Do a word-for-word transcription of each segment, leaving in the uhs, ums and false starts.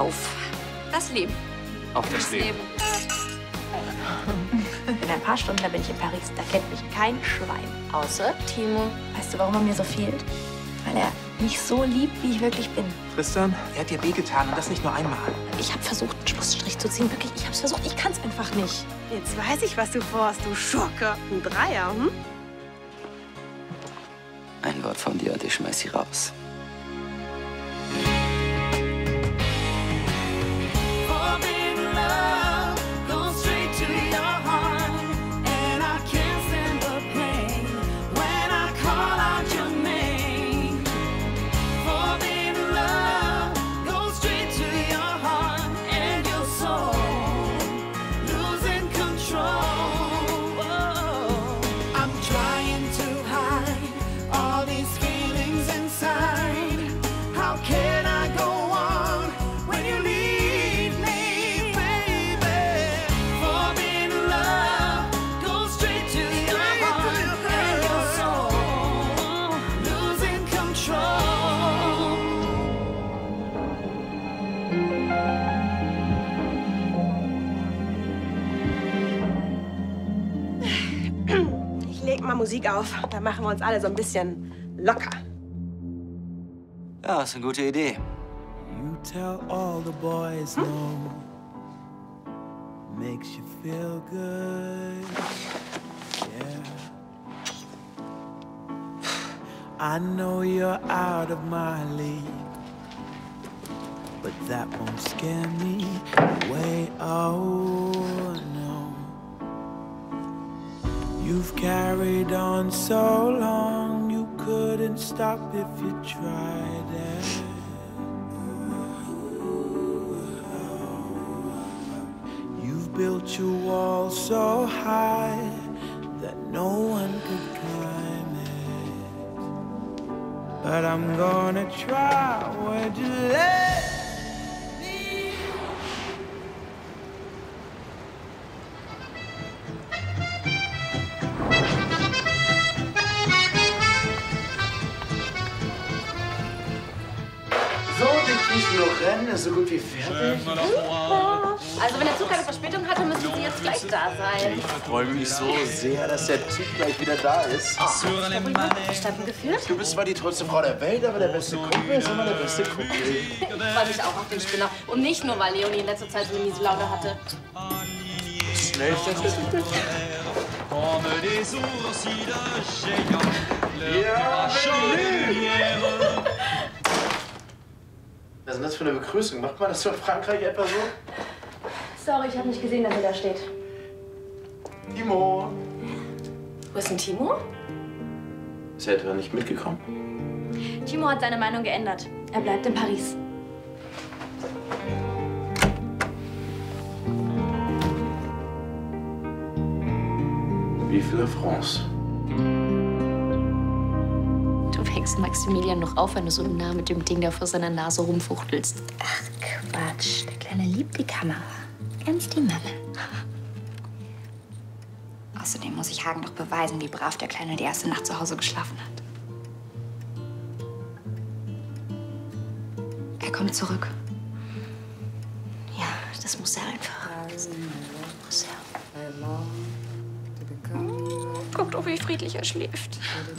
auf das Leben. Auf das, das Leben. Leben. In ein paar Stunden, da bin ich in Paris. Da kennt mich kein Schwein. Außer Timo. Weißt du, warum er mir so fehlt? Weil er mich so liebt, wie ich wirklich bin. Tristan, er hat dir wehgetan und das nicht nur einmal. Ich habe versucht, einen Schlussstrich zu ziehen. Wirklich, ich habe es versucht. Ich kann es einfach nicht. Jetzt weiß ich, was du vorhast, du Schurke. Ein Dreier, hm? Ein Wort von dir und ich schmeiß sie raus. Mal Musik auf. Da machen wir uns alle so ein bisschen locker. Ja, ist eine gute Idee. You tell all the boys no. Makes you feel good. Yeah. I know you're out of my league. But that won't scare me away. Oh no. You've carried on so long, you couldn't stop if you tried it. You've built your wall so high that no one could climb it. But I'm gonna try, would you let me? Rennen ist so gut wie fertig. Also wenn der Zug keine Verspätung hatte, müsste sie jetzt gleich da sein. Ich freue mich so sehr, dass der Zug gleich wieder da ist. Oh, ich habe wohl verstanden geführt. Du bist zwar die tollste Frau der Welt, aber der beste Kumpel ist immer der beste Kumpel. Ich freue mich auch auf den Spinner. Und nicht nur, weil Leonie in letzter Zeit so eine miese Laune hatte. Schnell, das ist nicht. Ja, was ist denn das für eine Begrüßung? Macht man das in Frankreich etwa so? Sorry, ich habe nicht gesehen, dass er da steht. Timo! Wo ist denn Timo? Ist er etwa nicht mitgekommen? Timo hat seine Meinung geändert. Er bleibt in Paris. Vive la France. Du wächst Maximilian noch auf, wenn du so nah mit dem Ding da vor seiner Nase rumfuchtelst. Ach Quatsch, der Kleine liebt die Kamera. Ganz die Mama. Außerdem muss ich Hagen doch beweisen, wie brav der Kleine die erste Nacht zu Hause geschlafen hat. Er kommt zurück. Ja, das muss er einfach. Das muss er. Guckt doch, wie friedlich er schläft.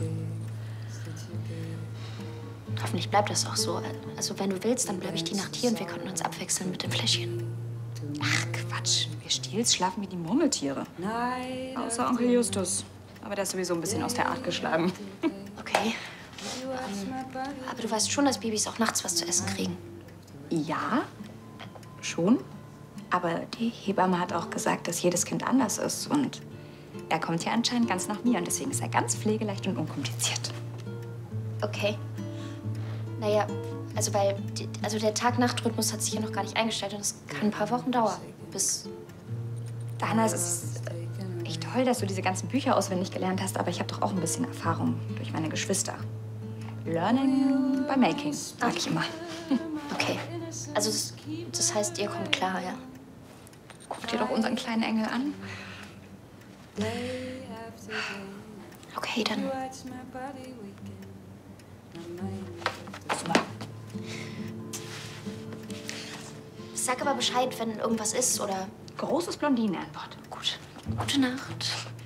Hoffentlich bleibt das auch so. Also, wenn du willst, dann bleibe ich die Nacht hier und wir könnten uns abwechseln mit dem Fläschchen. Ach, Quatsch. Wir Stils schlafen wie die Murmeltiere. Außer Onkel Justus. Aber der ist sowieso ein bisschen aus der Art geschlagen. Okay. Um, aber du weißt schon, dass Babys auch nachts was zu essen kriegen. Ja, schon. Aber die Hebamme hat auch gesagt, dass jedes Kind anders ist. Und er kommt ja anscheinend ganz nach mir. Und deswegen ist er ganz pflegeleicht und unkompliziert. Okay. Naja, also weil die, also der Tag-Nacht-Rhythmus hat sich ja noch gar nicht eingestellt und es kann ein paar Wochen dauern, bis... Dana, es ist echt toll, dass du diese ganzen Bücher auswendig gelernt hast, aber ich habe doch auch ein bisschen Erfahrung durch meine Geschwister. Learning by making, sag ich immer. Okay, also das, das heißt, ihr kommt klar, ja? Guck dir doch unseren kleinen Engel an. Okay, dann... Sag aber Bescheid, wenn irgendwas ist, oder? Großes Blondinenantwort. Gut. Gute Nacht.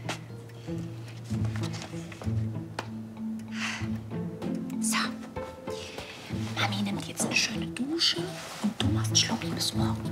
So. Mami nimmt jetzt eine schöne Dusche und du machst Schluppi bis morgen.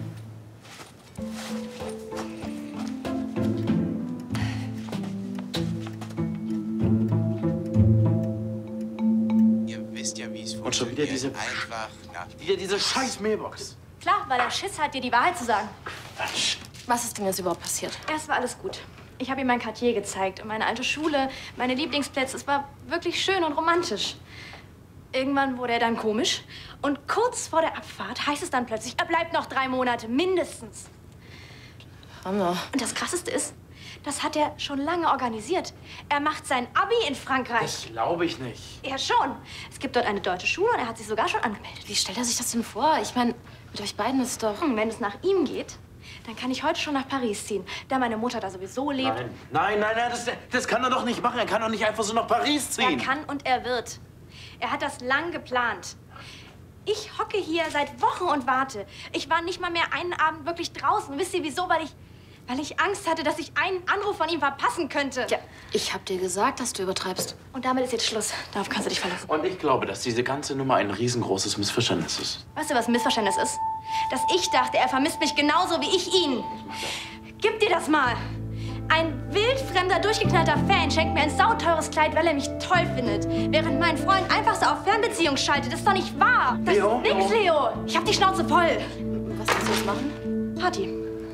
Ihr wisst ja, wie es Und schon wieder diese... Einfach nach... Wieder diese scheiß Mailbox. Klar, weil er Schiss hat, dir die Wahrheit zu sagen. Quatsch. Was ist denn jetzt überhaupt passiert? Erst war alles gut. Ich habe ihm mein Quartier gezeigt und meine alte Schule, meine Lieblingsplätze. Es war wirklich schön und romantisch. Irgendwann wurde er dann komisch. Und kurz vor der Abfahrt heißt es dann plötzlich, er bleibt noch drei Monate, mindestens. Hammer. Und das Krasseste ist, das hat er schon lange organisiert. Er macht sein Abi in Frankreich. Das glaube ich nicht. Ja, schon. Es gibt dort eine deutsche Schule und er hat sich sogar schon angemeldet. Wie stellt er sich das denn vor? Ich meine, mit euch beiden ist doch... Hm, wenn es nach ihm geht, dann kann ich heute schon nach Paris ziehen, da meine Mutter da sowieso lebt. Nein, nein, nein, nein das, das kann er doch nicht machen. Er kann doch nicht einfach so nach Paris ziehen. Er kann und er wird. Er hat das lang geplant. Ich hocke hier seit Wochen und warte. Ich war nicht mal mehr einen Abend wirklich draußen. Wisst ihr wieso? Weil ich, weil ich Angst hatte, dass ich einen Anruf von ihm verpassen könnte. Ja, ich hab dir gesagt, dass du übertreibst. Und damit ist jetzt Schluss. Darauf kannst du dich verlassen. Und ich glaube, dass diese ganze Nummer ein riesengroßes Missverständnis ist. Weißt du, was ein Missverständnis ist? Dass ich dachte, er vermisst mich genauso wie ich ihn. Gib dir das mal. Ein wildfremder, durchgeknallter Fan schenkt mir ein sauteures Kleid, weil er mich toll findet. Während mein Freund einfach so auf Fernbeziehung schaltet. Das ist doch nicht wahr. Das Leo, ist nix, Leo. Ich hab die Schnauze voll. Was willst du jetzt machen? Party.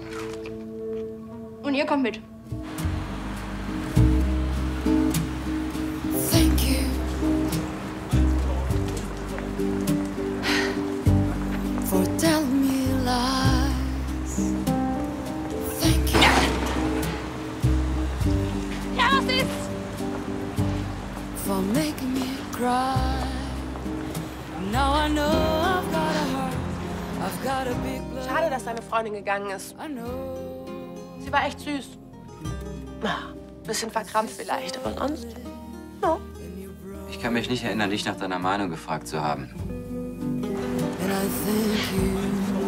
Und ihr kommt mit. Thank you for telling me lies. Thank you. Ja, was ist? For making me cry. Now I know I've got a heart. I've got a big blood. Schade, dass deine Freundin gegangen ist. I know. Sie war echt süß. Na, bisschen verkrampft vielleicht, aber sonst. Ja. Ich kann mich nicht erinnern, dich nach deiner Meinung gefragt zu haben. And I thank you.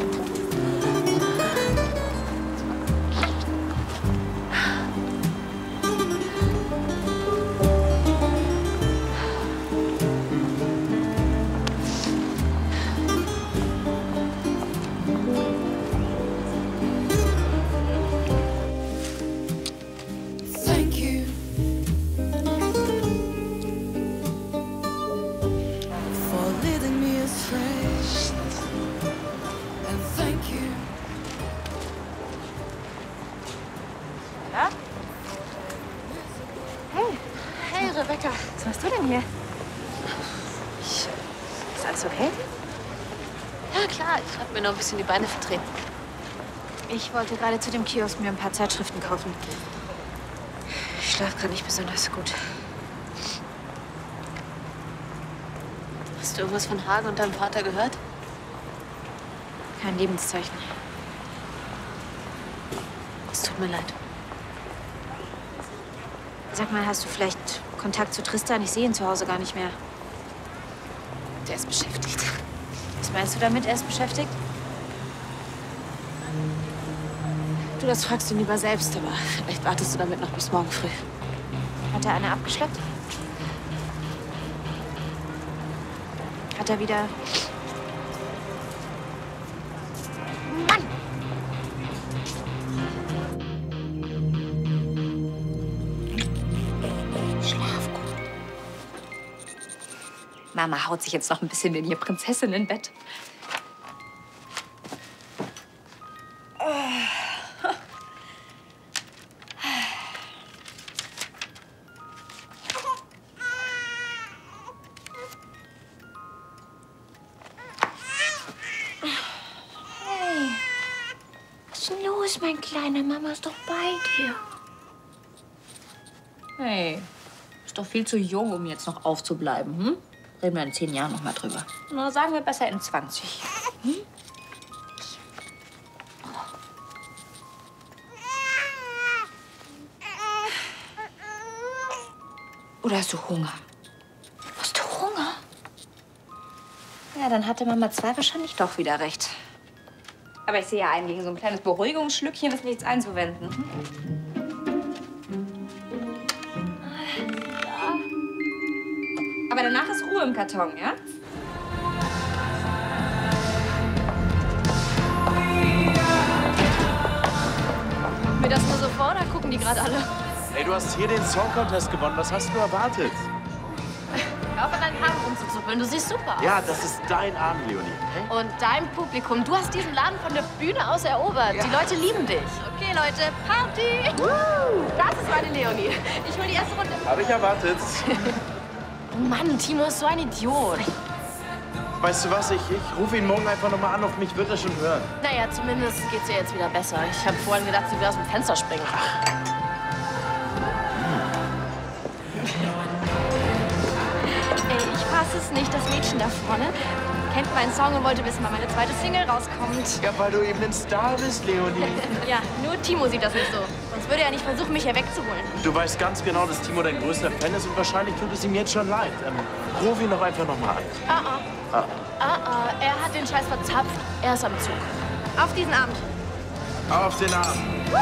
Thank you for leading me astray. And thank you. Ja? Hey. Hey, Rebecca. Was machst du denn hier? Ich, Ist alles okay? ja, klar. Ich hab mir noch ein bisschen die Beine vertreten. Ich wollte gerade zu dem Kiosk mir ein paar Zeitschriften kaufen. Ich schlafe gerade nicht besonders gut. Hast du irgendwas von Hagen und deinem Vater gehört? Kein Lebenszeichen. Es tut mir leid. Sag mal, hast du vielleicht Kontakt zu Tristan? Ich sehe ihn zu Hause gar nicht mehr. Der ist beschäftigt. Was meinst du damit, er ist beschäftigt? Du, das fragst du lieber selbst, aber vielleicht wartest du damit noch bis morgen früh. Hat er eine abgeschleppt? Hat er wieder... Mann! Schlaf gut. Mama haut sich jetzt noch ein bisschen in ihr Prinzessinnenbett. Was ist denn los, mein Kleiner? Mama ist doch bei dir. Hey, ist doch viel zu jung, um jetzt noch aufzubleiben, hm? Reden wir in zehn Jahren noch mal drüber. Na, sagen wir besser in zwanzig. Hm? Oder hast du Hunger? Hast du Hunger? Ja, dann hatte Mama zwei wahrscheinlich doch wieder recht. Aber ich sehe ja ein, gegen so ein kleines Beruhigungsschlückchen ist nichts einzuwenden. Ja. Aber danach ist Ruhe im Karton, ja? Mir das nur so vor, da gucken die gerade alle. Ey, du hast hier den Song Contest gewonnen. Was hast du erwartet? Hör auf, an deinen Haaren rumzuzuppeln. Du siehst super aus. Ja, das ist dein Abend, Leonie. Okay? Und dein Publikum. Du hast diesen Laden von der Bühne aus erobert. Ja. Die Leute lieben dich. Okay, Leute, Party! Woo! Das ist meine Leonie. Ich hol die erste Runde. Hab ich erwartet. Mann, Timo ist so ein Idiot. Weißt du was? Ich, ich rufe ihn morgen einfach nochmal an. Auf mich wird er schon hören. Naja, zumindest geht's ihr jetzt wieder besser. Ich habe vorhin gedacht, sie will aus dem Fenster springen. Ey, ich fass es nicht. Das Mädchen da vorne kennt meinen Song und wollte wissen, wann meine zweite Single rauskommt. Ja, weil du eben ein Star bist, Leonie. Ja, nur Timo sieht das nicht so. Sonst würde er nicht versuchen, mich hier wegzuholen. Du weißt ganz genau, dass Timo dein größter Fan ist und wahrscheinlich tut es ihm jetzt schon leid. Ähm, ruf ihn doch einfach nochmal an. Ah, ah. Ah. Ah, ah. Er hat den Scheiß verzapft. Er ist am Zug. Auf diesen Abend. Auf den Abend.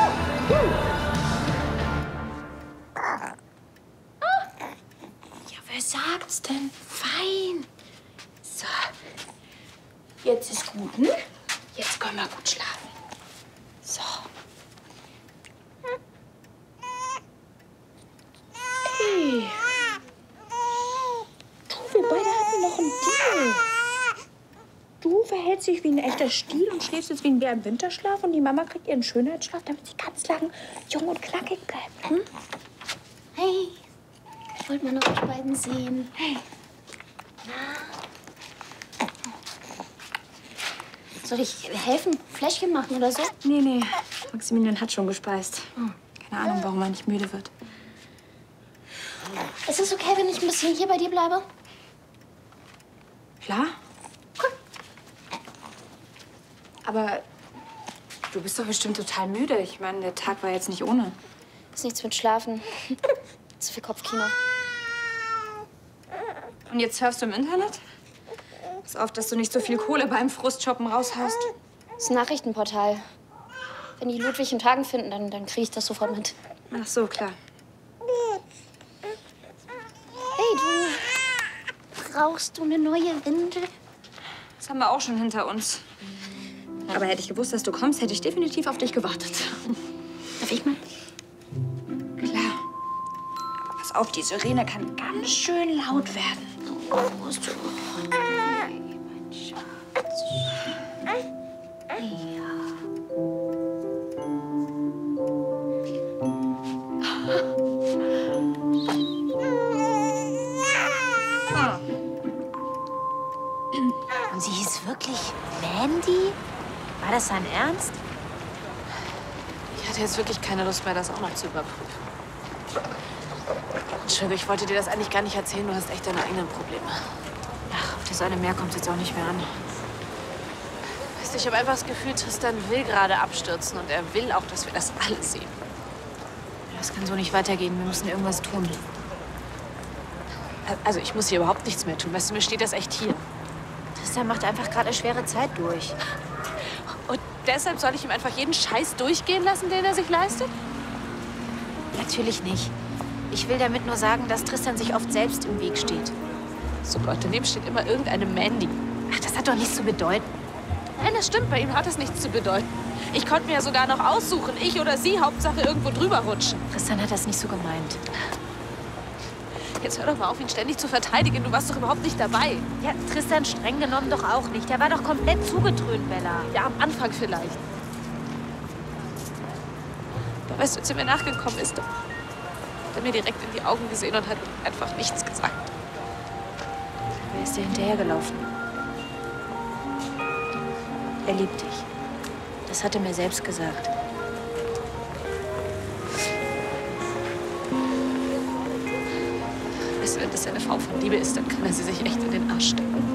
Ja, wer sagt's denn? Fein. So. Jetzt ist gut, ne? Jetzt können wir gut schlafen. So. Hey. Du, wir beide hatten noch einen Deal. Du verhältst dich wie ein echter Stiel und schläfst jetzt wie ein Bär im Winterschlaf und die Mama kriegt ihren Schönheitsschlaf, damit sie ganz lang jung und knackig bleibt. Hm? Hey, ich wollte mal noch euch beiden sehen. Hey. Na? Soll ich helfen, Fläschchen machen oder so? Nee, nee. Maximilian hat schon gespeist. Keine Ahnung, warum er nicht müde wird. Ist es okay, wenn ich ein bisschen hier bei dir bleibe? Klar. Aber du bist doch bestimmt total müde. Ich meine, der Tag war jetzt nicht ohne. Ist nichts mit Schlafen. Zu viel Kopfkino. Und jetzt surfst du im Internet? Pass auf, dass du nicht so viel Kohle beim Frustshoppen raushaust. Das ist ein Nachrichtenportal. Wenn die Ludwig in Tagen finden, dann, dann kriege ich das sofort mit. Ach so, klar. Hey, du. Brauchst du eine neue Windel? Das haben wir auch schon hinter uns. Aber hätte ich gewusst, dass du kommst, hätte ich definitiv auf dich gewartet. Darf ich mal? Klar. Aber pass auf, die Sirene kann ganz schön laut werden. Oh, ist du. Hey, mein Schatz. Ja. Und sie hieß wirklich Mandy? War das sein Ernst? Ich hatte jetzt wirklich keine Lust mehr, das auch noch zu überprüfen. Entschuldigung, ich wollte dir das eigentlich gar nicht erzählen. Du hast echt deine eigenen Probleme. Ach, auf das eine Meer kommt es jetzt auch nicht mehr an. Weißt du, ich habe einfach das Gefühl, Tristan will gerade abstürzen und er will auch, dass wir das alles sehen. Das kann so nicht weitergehen. Wir müssen irgendwas tun. Also ich muss hier überhaupt nichts mehr tun. Weißt du, mir steht das echt hier. Tristan macht einfach gerade eine schwere Zeit durch. Und deshalb soll ich ihm einfach jeden Scheiß durchgehen lassen, den er sich leistet? Natürlich nicht. Ich will damit nur sagen, dass Tristan sich oft selbst im Weg steht. So Gott, daneben steht immer irgendeine Mandy. Ach, das hat doch nichts zu bedeuten. Nein, das stimmt. Bei ihm hat das nichts zu bedeuten. Ich konnte mir ja sogar noch aussuchen. Ich oder sie, Hauptsache irgendwo drüber rutschen. Tristan hat das nicht so gemeint. Jetzt hör doch mal auf, ihn ständig zu verteidigen. Du warst doch überhaupt nicht dabei. Ja, Tristan streng genommen doch auch nicht. Der war doch komplett zugetrönt, Bella. Ja, am Anfang vielleicht. Aber weißt du, als er mir nachgekommen ist, hat er mir direkt in die Augen gesehen und hat einfach nichts gesagt. Wer ist dir hinterhergelaufen? Er liebt dich. Das hat er mir selbst gesagt. Weißt du, wenn das eine Form von Liebe ist, dann kann er sie sich echt in den Arsch stecken.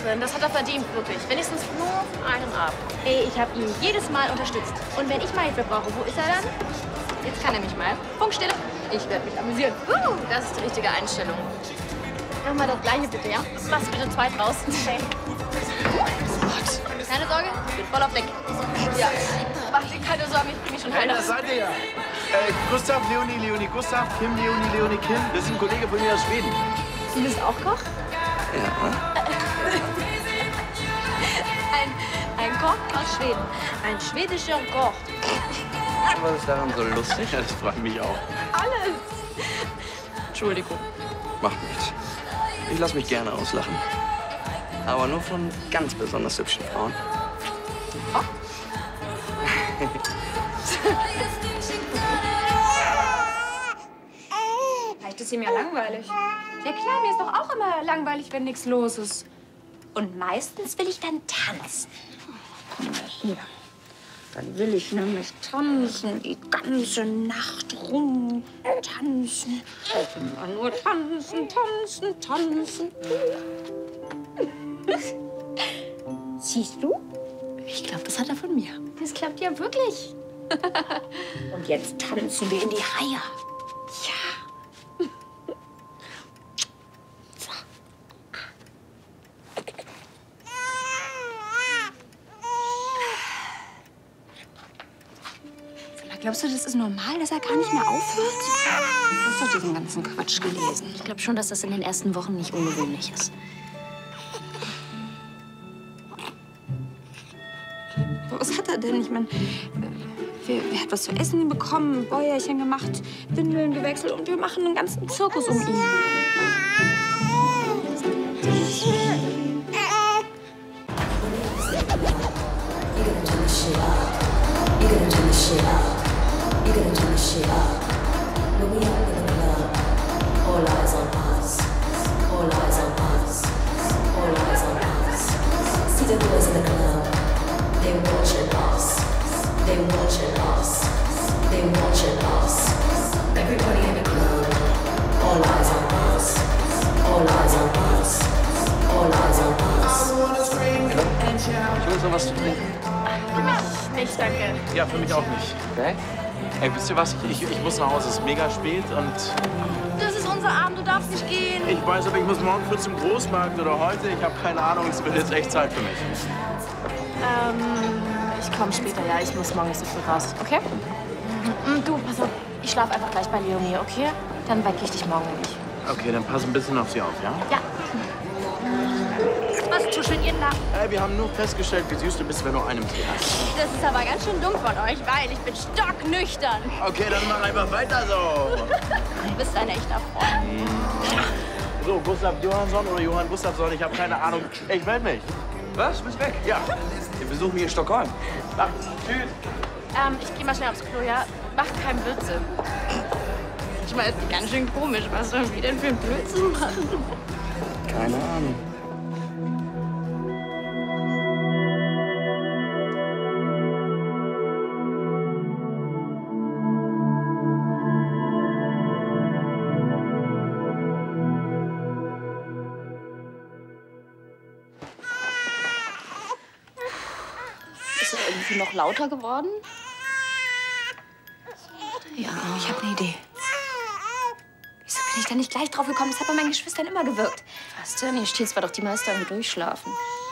drin. Das hat er verdient, wirklich. Wenigstens nur von einem ab. Ey, ich habe ihn jedes Mal unterstützt. Und wenn ich mal Hilfe brauche, wo ist er dann? Jetzt kann er mich mal. Funkstille. Ich werde mich amüsieren. Uh, das ist die richtige Einstellung. Mach mal das Gleiche bitte, ja? Mach's bitte zwei draus. Okay. Keine Sorge, ich bin voll auf Deck. Ja, mach dir keine Sorgen, ich bin mich schon Hey, heil. da seid ihr ja. Äh, Gustav, Leonie, Leonie, Gustav, Kim, Leonie, Leonie, Kim. Das ist ein Kollege von mir aus Schweden. Du bist auch Koch? Ja. Ein, ein Koch aus Schweden. Ein schwedischer Koch. Was ist daran so lustig? Ja, das freut mich auch. Alles. Entschuldigung. Macht nichts. Ich lasse mich gerne auslachen. Aber nur von ganz besonders hübschen Frauen. Oh. Vielleicht ist ihm ja langweilig. Ja klar, mir ist doch auch immer langweilig, wenn nichts los ist. Und meistens will ich dann tanzen. Hier. Dann will ich nämlich tanzen, die ganze Nacht rum tanzen. Immer nur tanzen, tanzen, tanzen. Siehst du? Ich glaube, das hat er von mir. Das klappt ja wirklich. Und jetzt tanzen wir in die Reihe. Ja. So. Sag mal, glaubst du, das ist normal, dass er gar nicht mehr aufhört? Du hast doch diesen ganzen Quatsch gelesen. Ich glaube schon, dass das in den ersten Wochen nicht ungewöhnlich ist. Was hat er denn? Ich meine, wer, wer hat was zu essen bekommen, ein Bäuerchen gemacht, Windeln gewechselt und wir machen einen ganzen Zirkus um ihn. They're watching us. They're watching us. They're watching us. Everybody in the club. All eyes on us. All eyes on us. All eyes on us. I wanna scream and shout. Ich hol so was zu trinken. Für mich nicht, danke. Ja, für mich auch nicht. Okay. Ey, wisst ihr was? Ich, ich muss nach Hause. Es ist mega spät und Das ist unser Abend, du darfst nicht gehen. ich weiß, aber ich muss morgen früh zum Großmarkt oder heute. Ich habe keine Ahnung. Es wird jetzt echt Zeit für mich. Ähm, ich komme später, ja. Ich muss morgen nicht so früh raus, okay? Mhm. Du, pass auf, ich schlafe einfach gleich bei Leonie, okay? Dann wecke ich dich morgen nämlich. Okay, dann pass ein bisschen auf sie auf, ja? Ja. Was tuschelt ihr da? Ey, wir haben nur festgestellt, wie süß du bist, wenn du einen Tee hast. Das ist aber ganz schön dumm von euch, weil ich bin stocknüchtern. Okay, dann mach einfach weiter so. Du bist ein echter Freund. So, Gustav Johansson oder Johann Gustafsson, ich habe keine Ahnung. Ich melde mich. Was? Du bist weg? Ja. Wir besuchen hier in Stockholm. Ach, tschüss. Ähm, ich geh mal schnell aufs Klo, ja? Mach keinen Blödsinn. Ich meine, es ist ganz schön komisch. Was sollen wir denn für einen Blödsinn machen? Keine Ahnung. Ist er irgendwie noch lauter geworden? Ja, ich habe eine Idee. Wieso bin ich da nicht gleich drauf gekommen? Das hat bei meinen Geschwistern immer gewirkt. Was denn? Hier stehen zwar doch die meisten am Durchschlafen.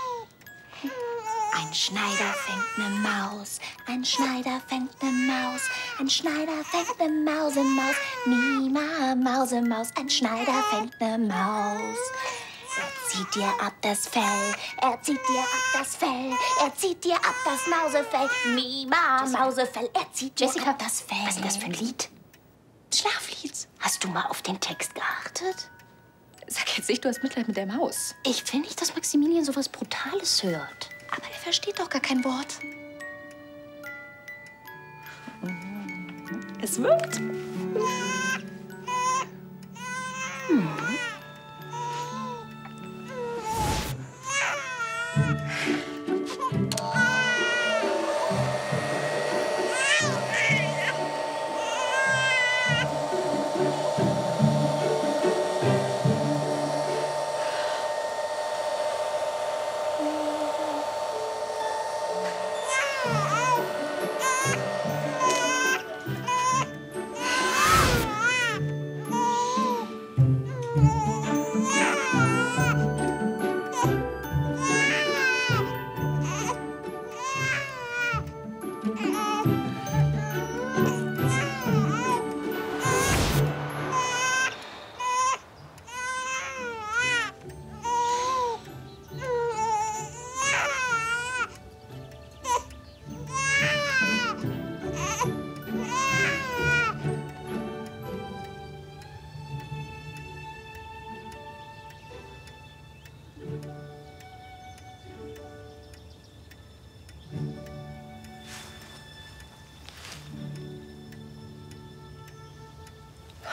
Ein Schneider fängt eine Maus, ein Schneider fängt eine Maus, ein Schneider fängt eine Mausemaus, Mima, Mausemaus, ein Schneider fängt eine Maus. Er zieht dir ab das Fell, er zieht dir ab das Fell, er zieht dir ab das Mausefell, Mima, Jessica. Mausefell, er zieht dir Jessica, ab das Fell. was ist denn das für ein Lied? Schlaflied. Hast du mal auf den Text geachtet? Sag jetzt nicht, du hast Mitleid mit der Maus. Ich will nicht, dass Maximilian sowas Brutales hört. Aber er versteht doch gar kein Wort. Es wirkt. Hm.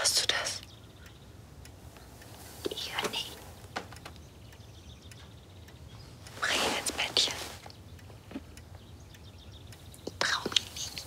Hörst du das? Ich höre nicht. Bring ihn ins Bettchen. Ich trau mich nicht.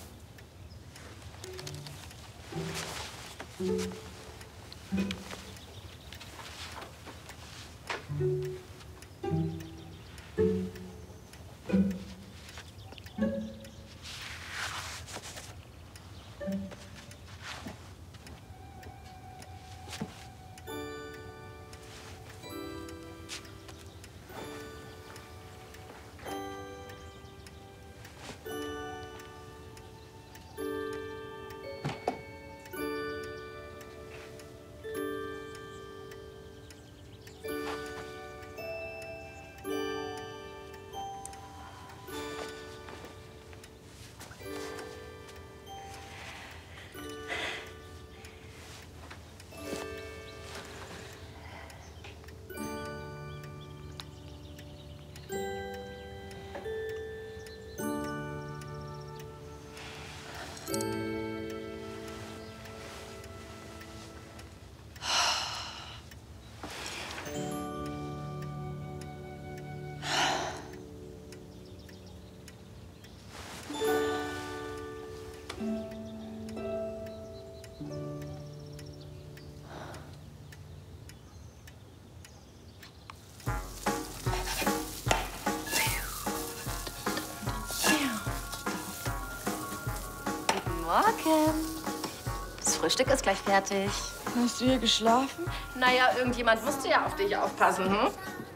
Morgen. Das Frühstück ist gleich fertig. Hast du hier geschlafen? Naja, irgendjemand musste ja auf dich aufpassen, hm?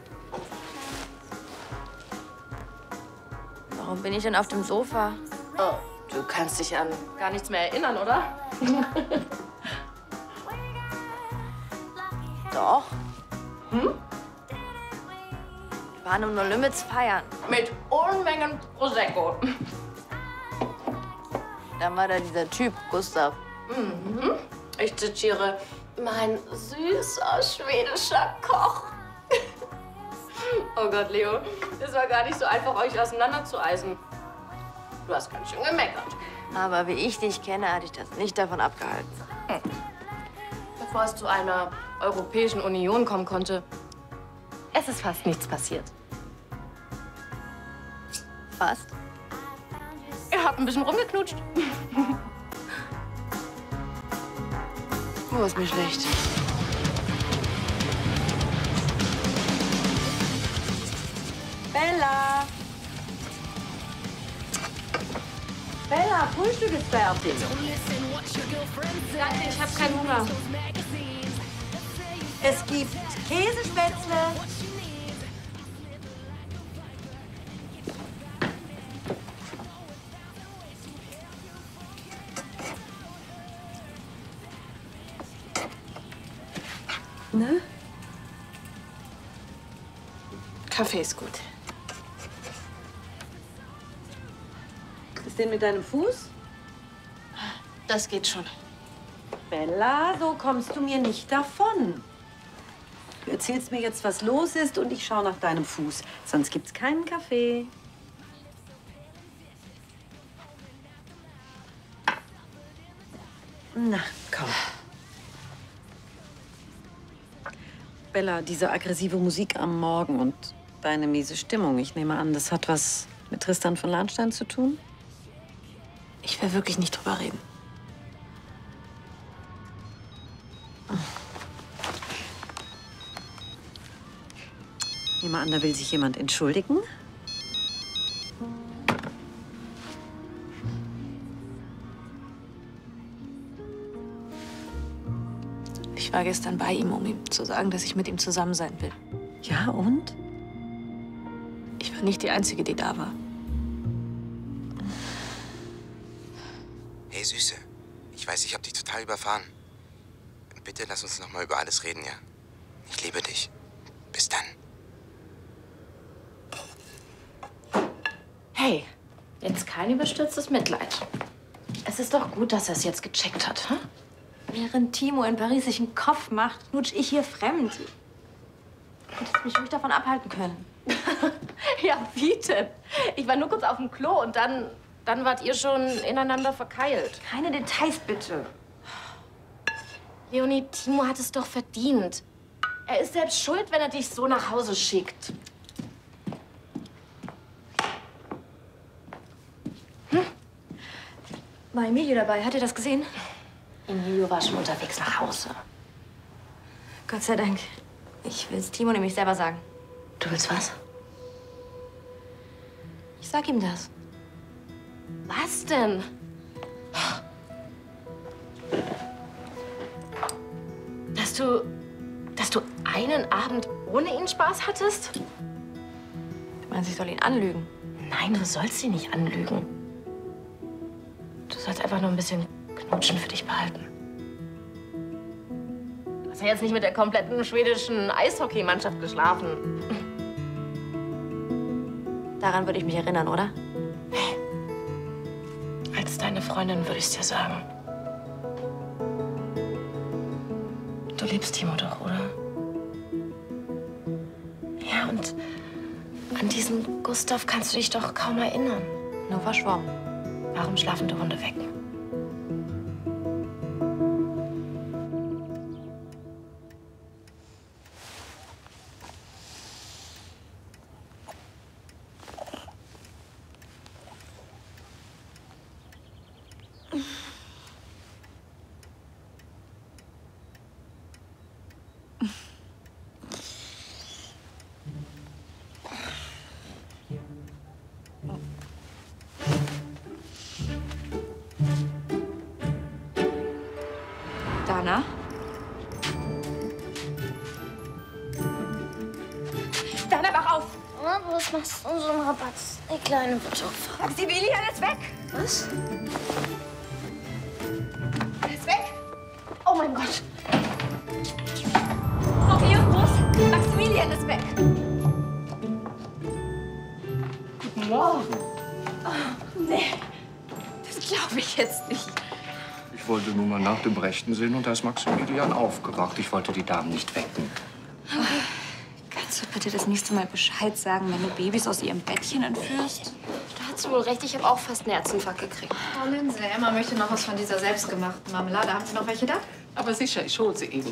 Warum bin ich denn auf dem Sofa? Oh, du kannst dich an gar nichts mehr erinnern, oder? Doch. Hm? Wir waren um No Limits feiern. Mit Unmengen Prosecco. Dann war da dieser Typ, Gustav. Mhm. Ich zitiere, mein süßer schwedischer Koch. Oh Gott, Leo, es war gar nicht so einfach, euch auseinanderzueisen. Du hast ganz schön gemeckert. Aber wie ich dich kenne, hat dich das nicht davon abgehalten. Hm. Bevor es zu einer Europäischen Union kommen konnte, es ist fast nichts passiert. Fast? Ihr habt ein bisschen rumgeknutscht. Oh, ist mir schlecht. Bella! Bella, Frühstück ist fertig. Danke, ich habe keinen Hunger. Es gibt Käsespätzle. Ne? Kaffee ist gut. Ist denn mit deinem Fuß? Das geht schon. Bella, so kommst du mir nicht davon. Du erzählst mir jetzt, was los ist, und ich schaue nach deinem Fuß. Sonst gibt's keinen Kaffee. Na, komm. Bella, diese aggressive Musik am Morgen und deine miese Stimmung. Ich nehme an, das hat was mit Tristan von Lahnstein zu tun? Ich will wirklich nicht drüber reden. Ich nehme an, da will sich jemand entschuldigen? Ich war gestern bei ihm, um ihm zu sagen, dass ich mit ihm zusammen sein will. Ja, und? Ich war nicht die Einzige, die da war. Hey, Süße. Ich weiß, ich hab dich total überfahren. Bitte lass uns noch mal über alles reden, ja? Ich liebe dich. Bis dann. Hey, jetzt kein überstürztes Mitleid. Es ist doch gut, dass er es jetzt gecheckt hat, hm? Während Timo in Paris sich einen Kopf macht, knutsch ich hier fremd. Hättest mich ruhig davon abhalten können. Ja, wie denn? Ich war nur kurz auf dem Klo und dann, dann wart ihr schon ineinander verkeilt. Keine Details, bitte. Leonie, Timo hat es doch verdient. Er ist selbst schuld, wenn er dich so nach Hause schickt. Hm? War Emilio dabei? Hat er das gesehen? Emilio war schon unterwegs nach Hause. Gott sei Dank. Ich will es Timo nämlich selber sagen. Du willst was? Ich sag ihm das. Was denn? Dass du, dass du einen Abend ohne ihn Spaß hattest? Du meinst, ich soll ihn anlügen? Nein, du sollst ihn nicht anlügen. Du sollst einfach nur ein bisschen Knutschen für dich behalten. Du hast ja jetzt nicht mit der kompletten schwedischen Eishockeymannschaft geschlafen. Daran würde ich mich erinnern, oder? Als deine Freundin würde ich es dir sagen. Du liebst Timo doch, oder? Ja, und an diesen Gustav kannst du dich doch kaum erinnern. Nur verschwommen. Warum schlafen die Hunde weg? Dana? Dana, wach auf! Mama, was machst du so einen Rabatz? Die Kleine wird doch fragen. Maximilian ist weg! Was? Er ist weg! Oh mein Gott! Okay, Justus, Maximilian ist weg! Guten Morgen. Oh, nee, das glaube ich jetzt nicht. Ich wollte nur mal nach dem Rechten sehen und da ist Maximilian aufgewacht. Ich wollte die Damen nicht wecken. Kannst du bitte das nächste Mal Bescheid sagen, wenn du Babys aus ihrem Bettchen entführst? Du hast wohl recht, ich habe auch fast einen Herzinfarkt gekriegt. Frau Linse, Emma möchte noch was von dieser selbstgemachten Marmelade. Haben Sie noch welche da? Aber sicher, ich hole sie Ihnen.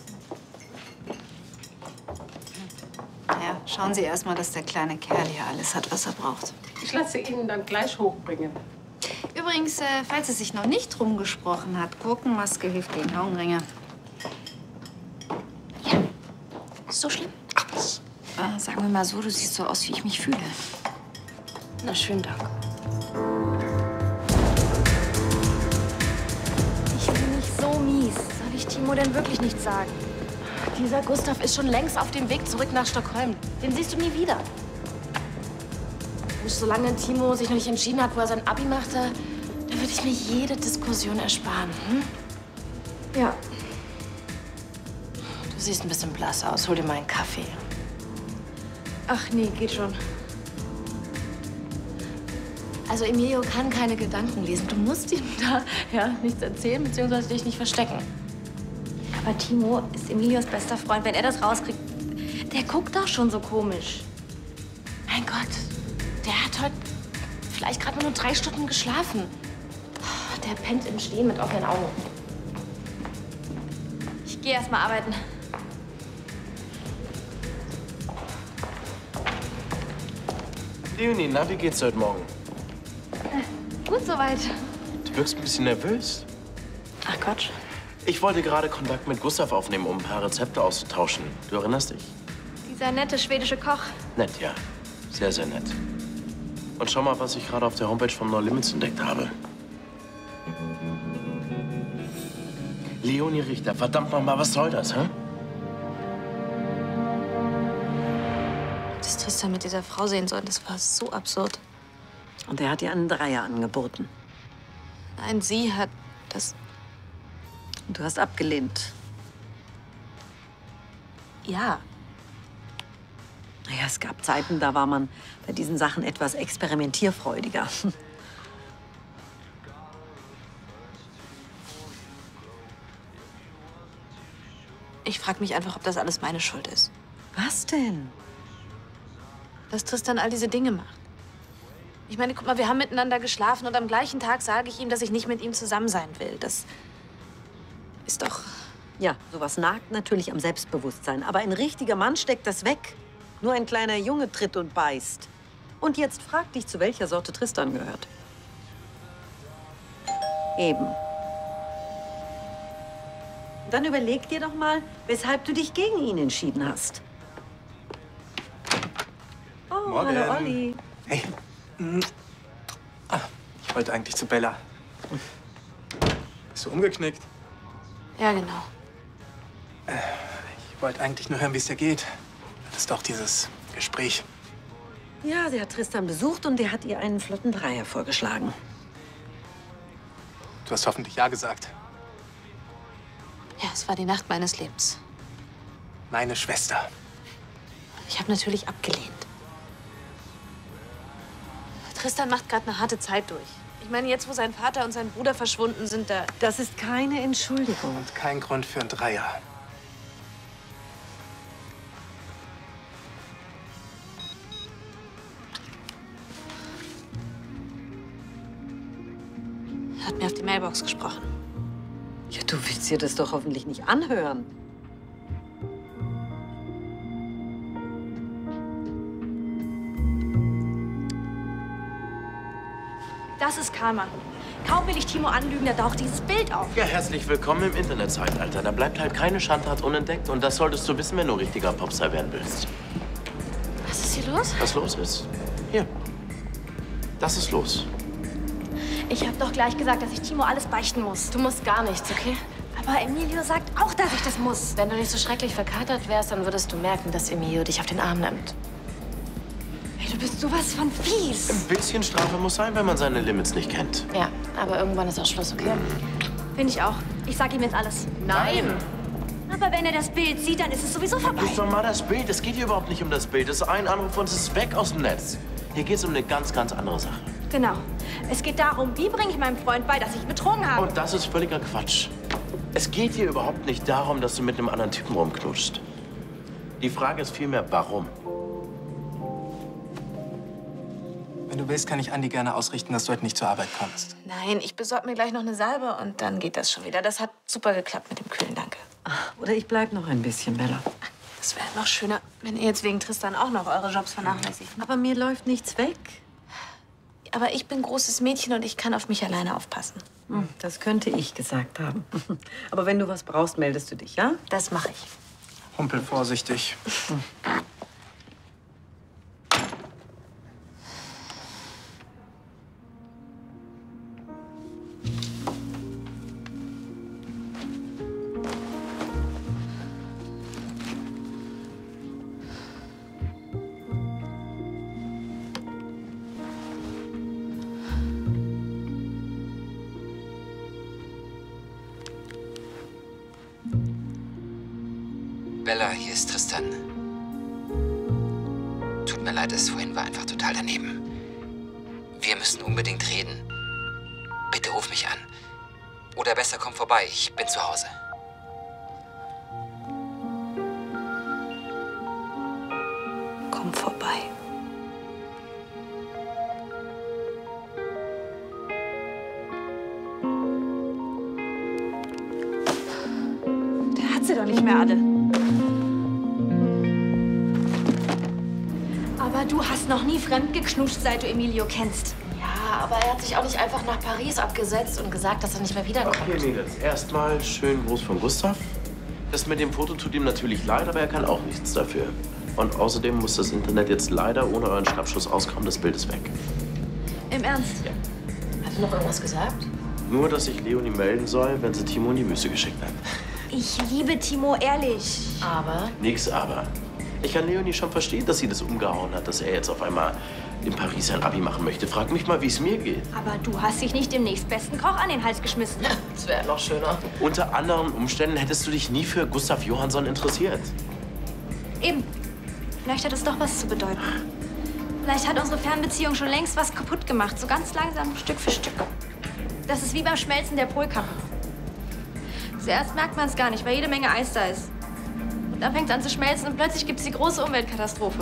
Naja, schauen Sie erst mal, dass der kleine Kerl hier alles hat, was er braucht. Ich lasse Ihnen dann gleich hochbringen. Übrigens, äh, falls es sich noch nicht rumgesprochen hat, Gurkenmaske hilft gegen Augenringe. Ist so schlimm? Äh, sagen wir mal so, du siehst so aus, wie ich mich fühle. Na, schönen Dank. Ich bin nicht so mies. Soll ich Timo denn wirklich nichts sagen? Dieser Gustav ist schon längst auf dem Weg zurück nach Stockholm. Den siehst du nie wieder. Und solange Timo sich noch nicht entschieden hat, wo er sein Abi machte, da würde ich mir jede Diskussion ersparen. Hm? Ja. Du siehst ein bisschen blass aus. Hol dir mal einen Kaffee. Ach nee, geht schon. Also Emilio kann keine Gedanken lesen. Du musst ihm da ja, nichts erzählen, beziehungsweise dich nicht verstecken. Aber Timo ist Emilios bester Freund. Wenn er das rauskriegt, der guckt doch schon so komisch. Mein Gott, der hat heute vielleicht gerade nur drei Stunden geschlafen. Der pennt im Stehen mit offenen Augen. Ich gehe erst mal arbeiten. Leonie, na, wie geht's heute Morgen? Äh, gut soweit. Du wirkst ein bisschen nervös. Ach Quatsch. Ich wollte gerade Kontakt mit Gustav aufnehmen, um ein paar Rezepte auszutauschen. Du erinnerst dich? Dieser nette schwedische Koch. Nett, ja. Sehr, sehr nett. Und schau mal, was ich gerade auf der Homepage von No Limits entdeckt habe. Leonie Richter, verdammt noch mal, was soll das, hä? Dass Tristan mit dieser Frau sehen soll, das war so absurd. Und er hat ihr einen Dreier angeboten. Nein, sie hat das... Und du hast abgelehnt. Ja. Naja, es gab Zeiten, da war man bei diesen Sachen etwas experimentierfreudiger. Ich frage mich einfach, ob das alles meine Schuld ist. Was denn? Dass Tristan all diese Dinge macht. Ich meine, guck mal, wir haben miteinander geschlafen und am gleichen Tag sage ich ihm, dass ich nicht mit ihm zusammen sein will. Das ist doch Ja, sowas nagt natürlich am Selbstbewusstsein. Aber ein richtiger Mann steckt das weg. Nur ein kleiner Junge tritt und beißt. Und jetzt frag dich, zu welcher Sorte Tristan gehört. Eben. Dann überleg dir doch mal, weshalb du dich gegen ihn entschieden hast. Oh, Morgen. hallo Olli. Hey. Ah, ich wollte eigentlich zu Bella. Bist du umgeknickt? Ja, genau. Ich wollte eigentlich nur hören, wie es dir geht. Das ist doch dieses Gespräch. Ja, sie hat Tristan besucht und der hat ihr einen flotten Dreier vorgeschlagen. Du hast hoffentlich Ja gesagt. Ja, es war die Nacht meines Lebens. Meine Schwester. Ich habe natürlich abgelehnt. Tristan macht gerade eine harte Zeit durch. Ich meine, jetzt, wo sein Vater und sein Bruder verschwunden sind, da... Das ist keine Entschuldigung. Und kein Grund für einen Dreier. Er hat mir auf die Mailbox gesprochen. Ja, du willst dir das doch hoffentlich nicht anhören. Das ist Karma. Kaum will ich Timo anlügen, da taucht dieses Bild auf. Ja, herzlich willkommen im Internetzeitalter. Da bleibt halt keine Schandtat unentdeckt. Und das solltest du wissen, wenn du richtiger Popstar werden willst. Was ist hier los? Was los ist? Hier. Das ist los. Ich habe doch gleich gesagt, dass ich Timo alles beichten muss. Du musst gar nichts, okay? Aber Emilio sagt auch, dass ich das muss. Wenn du nicht so schrecklich verkatert wärst, dann würdest du merken, dass Emilio dich auf den Arm nimmt. Hey, du bist sowas von fies. Ein bisschen Strafe muss sein, wenn man seine Limits nicht kennt. Ja, aber irgendwann ist auch Schluss, okay? Finde ich auch. Ich sag ihm jetzt alles. Nein! Aber wenn er das Bild sieht, dann ist es sowieso vorbei. Prüf doch mal das Bild. Es geht hier überhaupt nicht um das Bild. Es ist ein Anruf und es ist weg aus dem Netz. Hier geht es um eine ganz, ganz andere Sache. Genau. Es geht darum, wie bringe ich meinem Freund bei, dass ich betrogen habe. Und das ist völliger Quatsch. Es geht hier überhaupt nicht darum, dass du mit einem anderen Typen rumknutschst. Die Frage ist vielmehr, warum? Wenn du willst, kann ich Andi gerne ausrichten, dass du heute nicht zur Arbeit kommst. Nein, ich besorge mir gleich noch eine Salbe und dann geht das schon wieder. Das hat super geklappt mit dem Kühlen, danke. Ach, oder ich bleib noch ein bisschen, Bella. Das wäre noch schöner, wenn ihr jetzt wegen Tristan auch noch eure Jobs vernachlässigt. Aber mir läuft nichts weg. Aber ich bin großes Mädchen und ich kann auf mich alleine aufpassen. Hm, das könnte ich gesagt haben. Aber wenn du was brauchst, meldest du dich, ja? Das mache ich. Humpel vorsichtig. Bella, hier ist Tristan. Tut mir leid, das vorhin war einfach total daneben. Wir müssen unbedingt reden. Bitte ruf mich an. Oder besser, komm vorbei. Ich bin zu Hause. Komm vorbei. Der hat sie doch nicht mehr alle. Aber du hast noch nie fremd geknutscht, seit du Emilio kennst. Ja, aber er hat sich auch nicht einfach nach Paris abgesetzt und gesagt, dass er nicht mehr wiederkommt. Okay, Mädels. Erstmal schönen Gruß von Gustav. Das mit dem Foto tut ihm natürlich leid, aber er kann auch nichts dafür. Und außerdem muss das Internet jetzt leider ohne euren Schnappschuss auskommen. Das Bild ist weg. Im Ernst? Ja. Hat er noch irgendwas gesagt? Nur, dass ich Leonie melden soll, wenn sie Timo in die Wüste geschickt hat. Ich liebe Timo, ehrlich. Aber? Nix aber. Ich kann Leonie schon verstehen, dass sie das umgehauen hat, dass er jetzt auf einmal in Paris sein Abi machen möchte. Frag mich mal, wie es mir geht. Aber du hast dich nicht dem nächstbesten Koch an den Hals geschmissen. Das wäre noch schöner. Unter anderen Umständen hättest du dich nie für Gustav Johansson interessiert. Eben. Vielleicht hat es doch was zu bedeuten. Vielleicht hat unsere Fernbeziehung schon längst was kaputt gemacht. So ganz langsam, Stück für Stück. Das ist wie beim Schmelzen der Polkappe. Zuerst merkt man es gar nicht, weil jede Menge Eis da ist. Und dann fängt es an zu schmelzen und plötzlich gibt es die große Umweltkatastrophe.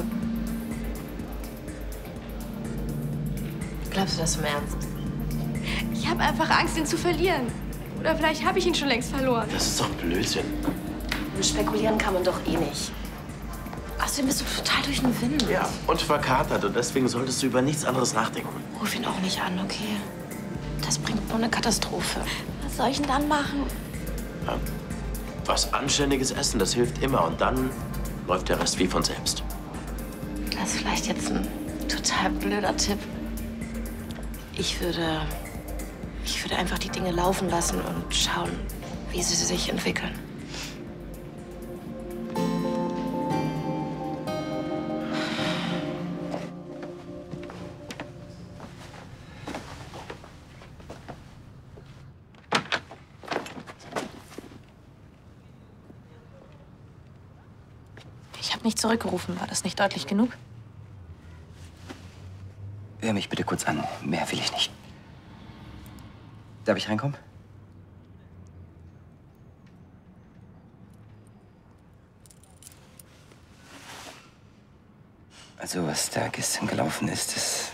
Glaubst du das im Ernst? Ich habe einfach Angst, ihn zu verlieren. Oder vielleicht habe ich ihn schon längst verloren. Das ist doch Blödsinn. Und spekulieren kann man doch eh nicht. Außerdem bist du total durch den Wind. Ja, und verkatert. Und deswegen solltest du über nichts anderes nachdenken. Ruf ihn auch nicht an, okay? Das bringt nur eine Katastrophe. Was soll ich denn dann machen? Ja, was Anständiges essen, das hilft immer. Und dann läuft der Rest wie von selbst. Das ist vielleicht jetzt ein total blöder Tipp. Ich würde... Ich würde einfach die Dinge laufen lassen und schauen, wie sie sich entwickeln. Ich habe nicht zurückgerufen. War das nicht deutlich genug? Hör mich bitte kurz an. Mehr will ich nicht. Darf ich reinkommen? Also, was da gestern gelaufen ist, das...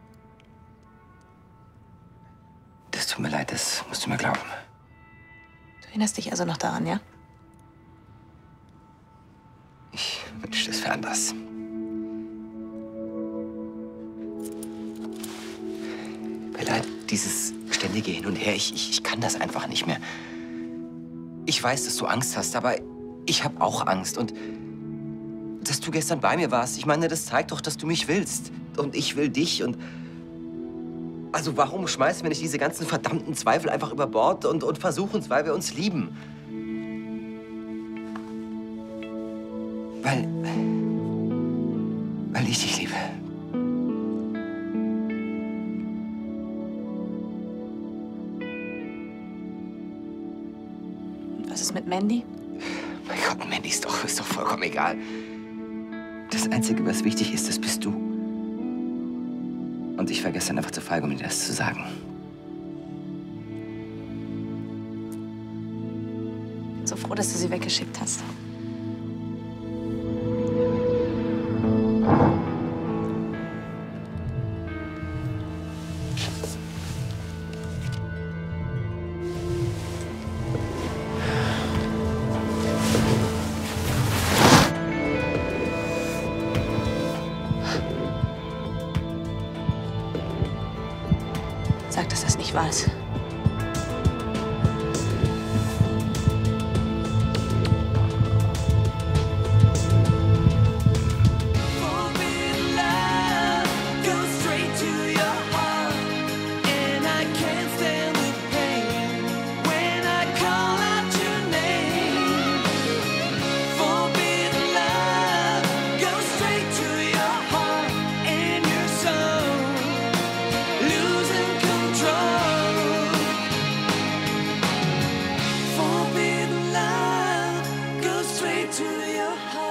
Das tut mir leid, das musst du mir glauben. Du erinnerst dich also noch daran, ja? Ich wünschte, es wäre anders. Bella, dieses ständige Hin und Her, ich, ich, ich kann das einfach nicht mehr. Ich weiß, dass du Angst hast, aber ich habe auch Angst. Und dass du gestern bei mir warst, ich meine, das zeigt doch, dass du mich willst. Und ich will dich. Und also warum schmeißen wir nicht diese ganzen verdammten Zweifel einfach über Bord und, und versuchen es, weil wir uns lieben? Weil... Weil ich dich liebe. Was ist mit Mandy? Mein Gott, Mandy ist doch, ist doch vollkommen egal. Das Einzige, was wichtig ist, das bist du. Und ich war gestern einfach zu feige, um dir das zu sagen. Ich bin so froh, dass du sie weggeschickt hast. Sag, dass das nicht wahr ist. To your heart.